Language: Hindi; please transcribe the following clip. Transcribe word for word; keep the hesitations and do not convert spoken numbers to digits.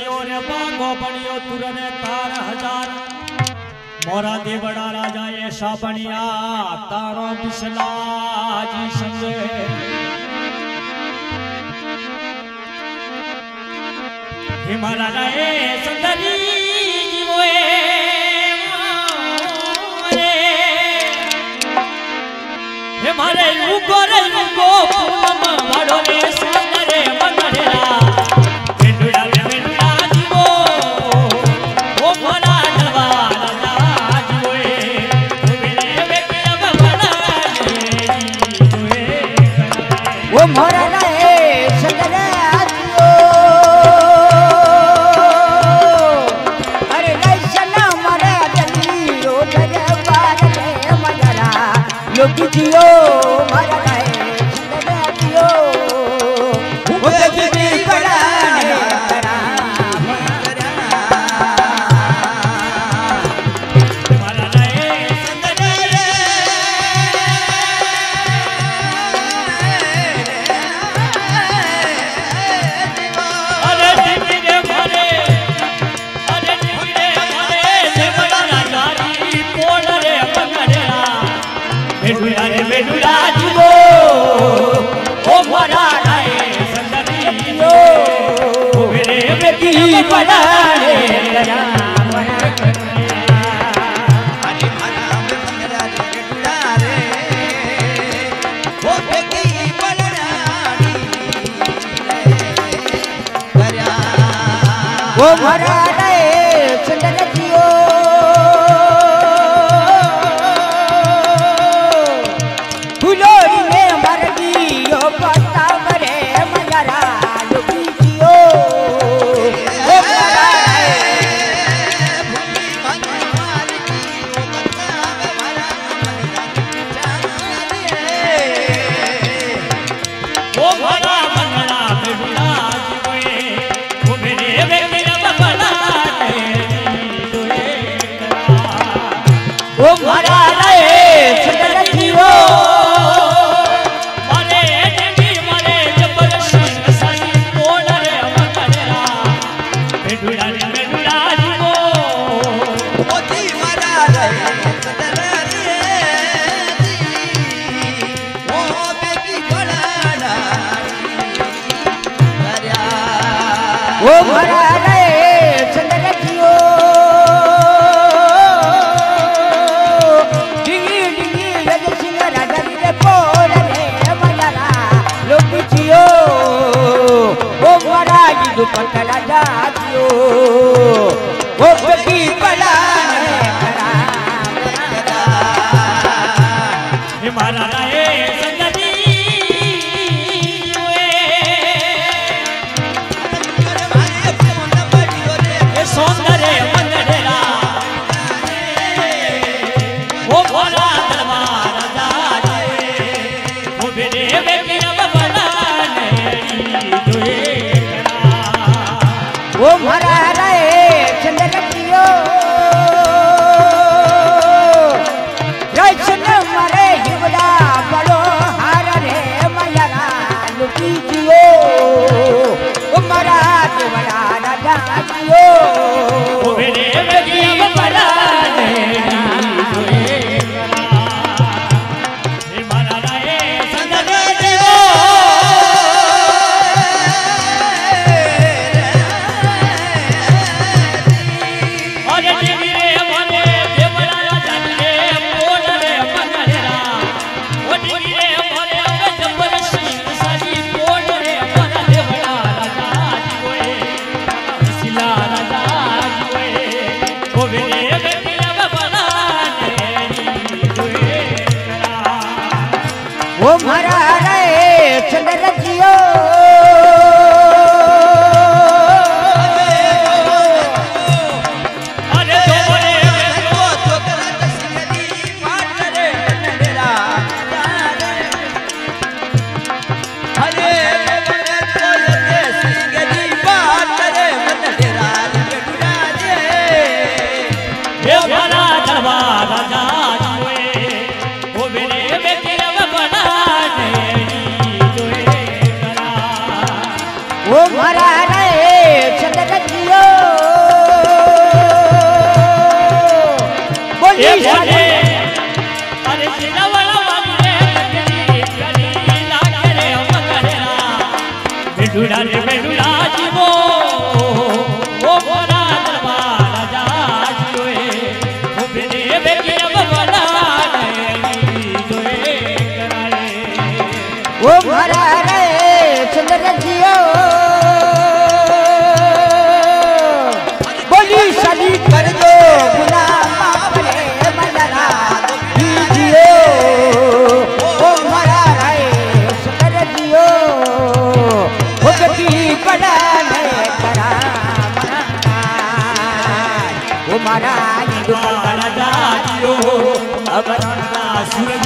सियो रे बागो बनियो तुरने तार हजार मोरा देवड़ा राजा ऐसा बनिया तारो पिछला जी संगे हिमारा रे सुंदरी जीवोए हमारे युगो रे युगो पूनम वाड़ो रे सुंदरे मनरेरा बेडुड़ा रे बेडुड़ा जीवो ओ मोरा नवा राजा जीवोए ओ मेरे बेटिया बबड़ा जीवोए ओ मोरा रे सुंदरे जीवो अरे कैसना मरे जल्दी ओ तेरे बार रे मजरा लोकी जियो मारा रे सुंदरे जियो ओ तेरी बड़ा रे तेरा हमारा रे सुंदरे अरे दिव्य रे भरे अरे दिव्य रे भरे देवड़ा राजा री पोड़ रे बनरेरा बेडुड़ा रे बेडुड़ा जीवो ओ मोरा रे सुंदरी जीवो ओ मेरे बेटी बड़ा रे तेरा अरे मारा में मंगरा रे बेटुड़ा रे वो बेटी बलरानी करया ओ मोरा रे सुंदरे जियो फुलोरी में मर दियो पत्ता मरे मजरा लोकी जियो ओ मोरा रे भूली मनवार की वो बता मारा ओ मोरा मंगला बेडुड़ा जीवोए ओ मेरे बेटी बबड़ा रे जीवोए ओ मोरा रे सुंदरे जियो मारे देवी मारे जबर सिंह सही पोड़ रे मनरेरा बेडुड़ा रे बेडुड़ा जीवो मोती मारा रे सुंदर रे वो बेटी बलरानी करया ओ मोरा रे सुंदरे जियो डिंगी डिंगी लग सिंह राजा रे पोर रे मजरा लोकी जियो ओ मोरा जी दुपट राजा जियो ओ बेटी बड़ा रे करा हमारा रे सुंदरी ये सौंदर्य मनरेरा ओ भोला दरबार राजा ओ मेरे बेटी बबड़ा रे ओ मोरा रे सुंदरे जियो रचन मरे हिवड़ा बड़ो हार रे मजरा लुकी जियो ओ मोरा देवड़ा राजा जियो ओ मेरे बेटी बबड़ा रे हमारा रे सुंदरी जीवो अरे दिव्य रे भरे देवड़ा राजा रे पोड़ रे बनरेरा ओ दिव्य रे भरे अबे जबर सिंह सही पोड़ रे बन देवड़ा राजा जीवोए सिला राजा जीवोए ओ मेरे बेटी बबड़ा रे जीवोए ओ मोरा रे सुंदरे जियो अरे दोरे वो तो करत सिंहरी पाट रे नरेरा अरे बने तो ये सिंहरी पाट रे नरेरा बेटुड़ा रे हे भोला दरबार राजा जीवोए ओ मेरे बेटी बबड़ा रे ओ मारा हिंदू राजा जियो अमरनाथ सूरज